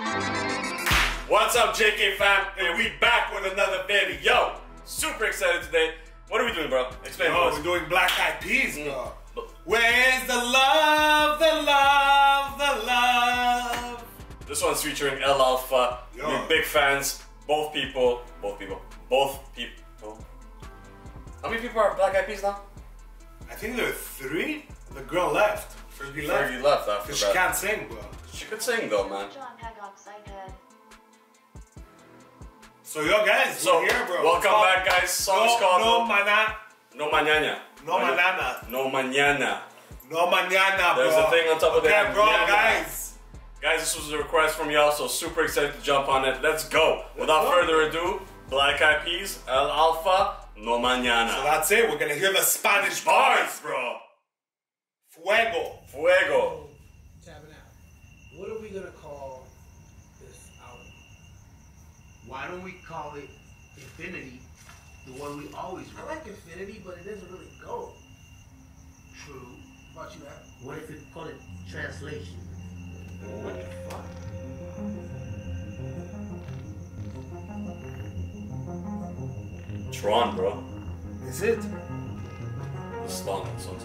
What's up, JK fam? And we back with another video. Super excited today. What are we doing, bro? Explain to us. We're doing Black Eyed Peas, bro. Where's the love, the love, the love? This one's featuring Alfa. We're big fans. Both people. How many people are Black Eyed Peas now? I think there are 3. The girl left. Fergie left. Fergie left after that. She can't sing, bro. She could sing though, man. So yo guys, we're here, bro. Welcome back, guys. Song is called No Mañana. No Mañana. No Mañana. No Mañana. No Mañana, bro. There's a thing on top of that. Okay, bro, guys. Guys, this was a request from y'all, so super excited to jump on it. Let's go. Without further ado, Black Eyed Peas, Alfa, No Mañana. So that's it. We're gonna hear the Spanish bars, bro. Fuego. Fuego. Tapping out. What are we gonna call this album? Why don't we call it Infinity, the one we always wrote? I like Infinity, but it doesn't really go. True. How about you, Adam? What if we call it Translation? What the fuck? Tron, bro. Is it? This long songs.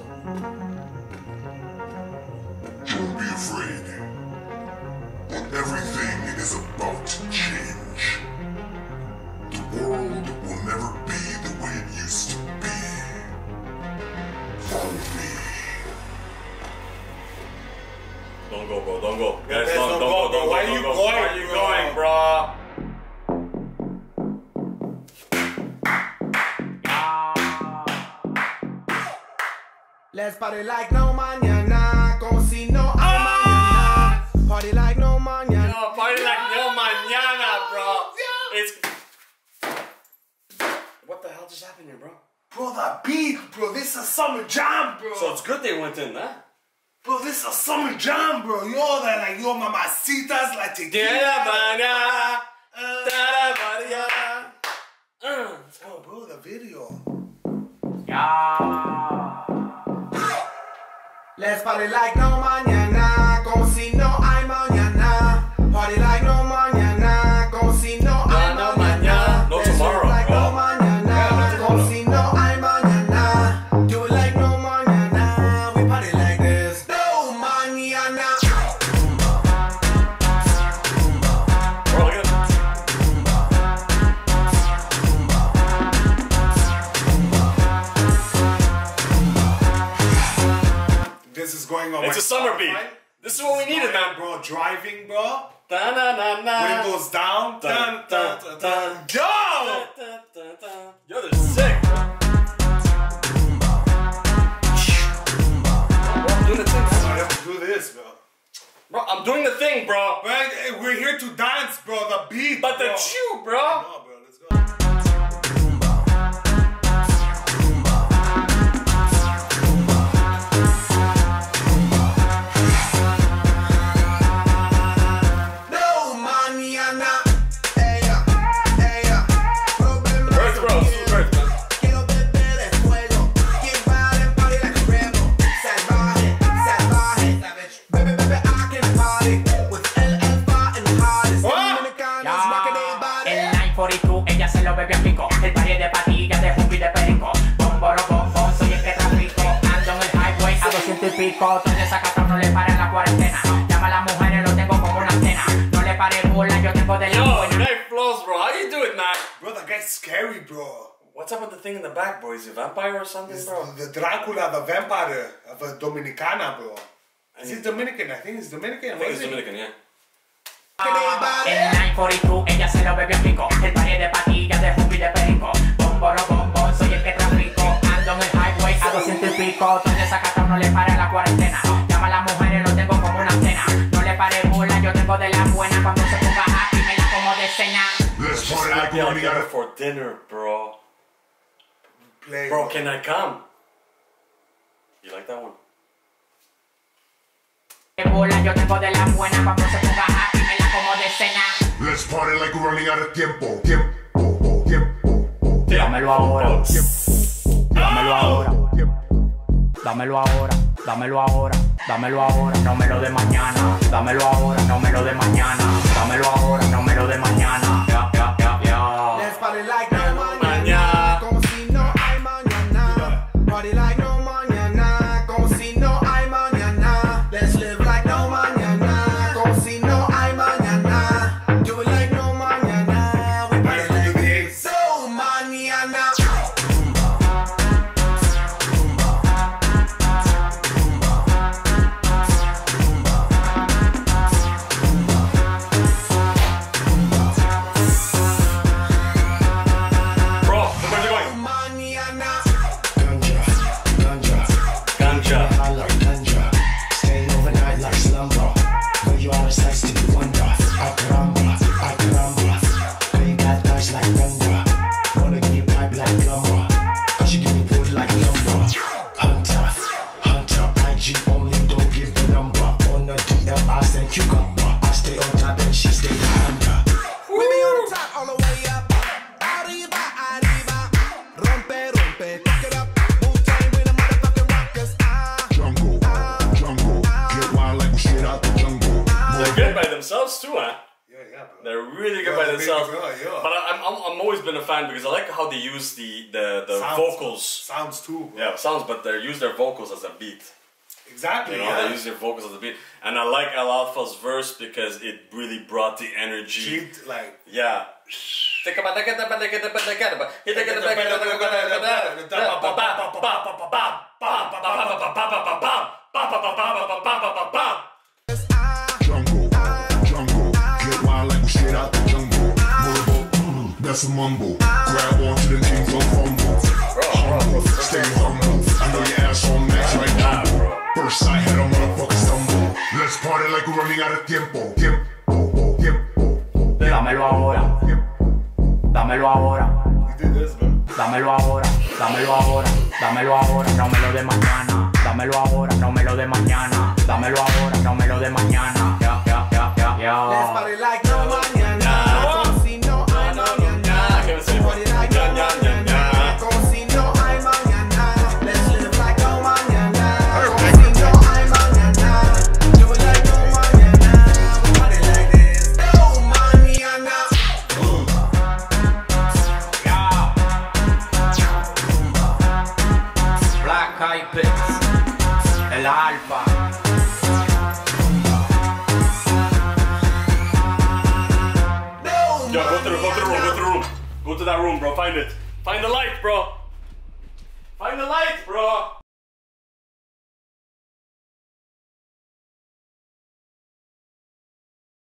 Don't be afraid. Everything is about to change. The world will never be the way it used to be. Follow me. Don't go, bro. Don't go. Guys, Guys, don't go. Don't Why go. are you Don't go. going, Why are you bro? going, bro? Let's party like no mañana, como si no hay mañana. Party like no mañana. No, party like no mañana, bro. It's... What the hell just happened here, bro? Bro, that beat, bro. This is a summer jam, bro. So it's good they went in, huh? Bro, this is a summer jam, bro. Yo, that like, yo, mamacitas, like tequila. Let's go. Oh, bro, the video. Let's party like no mañana, como si no hay mañana. Party like no mañana, como si no hay mañana. No tomorrow, like bro. no mañana, como si no hay mañana. Do it like no mañana. We party like this. No mañana. Bro, look at him. This is going on. It's a summer beat. This is what we needed, man. Bro, driving, bro. Da-na-na-na. When it goes down. Dun, dun, dun, dun. Yo! Yo, they're sick, bro. I'm doing the thing. I have to do this, bro. Bro, I'm doing the thing, bro. But we're here to dance, bro. The beat, But the bro. chew, bro. No, bro, let's go. Ella se lo bebe a pico, el party de patillas de jugo y de perico. Bombo, soy el que trafico. Ando en el highway a 200 y pico. Donde sacatón no le pare en la cuarentena. Llama a las mujeres, lo tengo como una antena. No le pare bola, yo tengo de la buena. Night flows, bro. How you do it, man? Bro, that guy's scary, bro. What's up with the thing in the back, bro? Is he a vampire or something, It's bro? the Dracula, the vampire of a Dominicana, bro. Is he Dominican? I think he's Dominican. I think he's Dominican, yeah. En 942 ella se lo bebe a pico. El party de patillas de jugo y de perico. Bombo, soy el que trafico. Ando en el highway a 200 y pico. Donde sacatón no le pare en la cuarentena. Llama a las mujeres, lo tengo como una antena. No le pare bola, yo tengo de la buena. Cuando se ponga happy me la como de cena. Let's party like I'll we're running get out her of... for dinner, bro. Play, Bro, can I come? You like that one? Bola, yo tengo de la buena. Cuando se ponga happy me la como de cena. Let's party like we're running out of tiempo. Dámelo ahora. Dámelo ahora. Dámelo ahora. Dámelo ahora. Dámelo ahora, no me lo de mañana. Dámelo ahora, no me lo de mañana. Dámelo ahora, no me lo de mañana. Ya, ya, ya, ya. Let's party like no mañana, como si no hay mañana. Party like no mañana, como si no hay mañana. Let's live like no mañana, como si no hay mañana. Do it like no mañana, we party like this. So mañana. Themselves too, huh? Yeah, bro. They're really good by themselves. Yeah. But I'm always been a fan because I like how they use the Sounds, vocals. Sounds too, bro. Yeah, sounds, but they use their vocals as a beat. Exactly. You know, they use their vocals as a beat, and I like Alfa's verse because it really brought the energy. Like yeah. That's a mumble. Grab onto the things, don't fumble. Humble, stay humble. I know your ass on max right now. First I had a motherfucking stumble. Let's party like we're running out of tiempo. Dámelo ahora. Dámelo ahora. you did this, man. Dámelo ahora. Dámelo ahora. Dámelo ahora, no me lo de mañana. Dámelo ahora, no me lo de mañana. Dámelo ahora, no me lo de mañana. Ya, ya, ya, ya, ya. Let's party like no mañana, como si no hay mañana. Party like no mañana, como si no hay mañana. Let's live like no mañana, como si no hay mañana. Do it like no mañana, we party like this. No mañana. Black Eyed Peas, el Alfa. Yo, go to the room. Go to that room, bro. Find it. Find the light, bro. Find the light, bro.